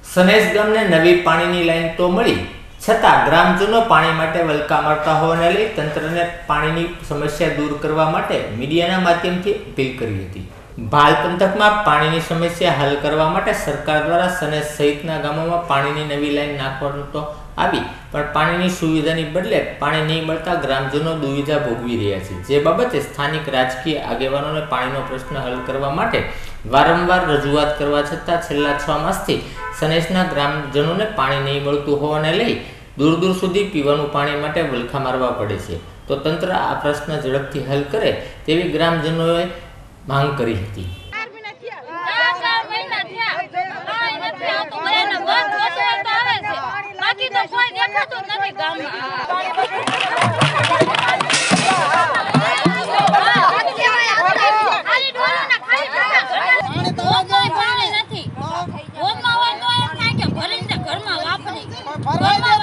સનેસ ગામને નવી પાણીની લાઈન તો મળી, છતાં ગ્રામજનો પાણી માટે વલખા મારતા હોવાને લઈ તંત્રને પાણીની સમસ્યા દૂર કરવા માટે મીડિયાના માધ્યમથી અપીલ કરી હતી। ભાલ પંથકમાં પાણીની સમસ્યા હલ કરવા માટે સરકાર દ્વારા સનેસ સહિતના ગામોમાં પાણીની નવી લાઈન નાખવાનું તો આવી, પણ પાણીની સુવિધાની બદલે પાણી નહીં મળતા ગ્રામજનો દુવિધા ભોગવી રહ્યા છે। જે બાબતે સ્થાનિક રાજકીય આગેવાનોને પાણીનો પ્રશ્ન હલ કરવા માટે વારંવાર રજૂઆત કરવા છતાં છેલ્લા 6 માસથી સનેસના ગ્રામજનોને પાણી નહીં મળતું હોવાને લઈ દૂર દૂર સુધી પીવાનું પાણી માટે વલખા મારવા પડે છે। તો તંત્ર આ પ્રશ્ન ઝડપથી હલ કરે તેવી ગ્રામજનોએ માંગ કરી હતી। ઘરમાં